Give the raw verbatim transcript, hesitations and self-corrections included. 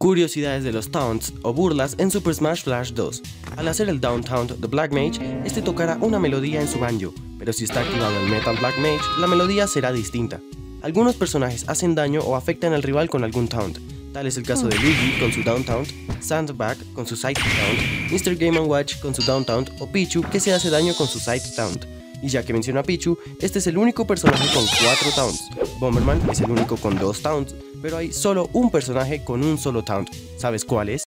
Curiosidades de los taunts o burlas en Super Smash Bros. dos. Al hacer el down taunt de Black Mage, este tocará una melodía en su banjo, pero si está activado el Metal Black Mage, la melodía será distinta. Algunos personajes hacen daño o afectan al rival con algún taunt. Tal es el caso de Luigi con su down taunt, Sandbag con su side taunt, mister Game and Watch con su down taunt o Pichu que se hace daño con su side taunt. Y ya que menciono a Pichu, este es el único personaje con cuatro taunts. Bomberman es el único con dos taunts, pero hay solo un personaje con un solo taunt. ¿Sabes cuál es?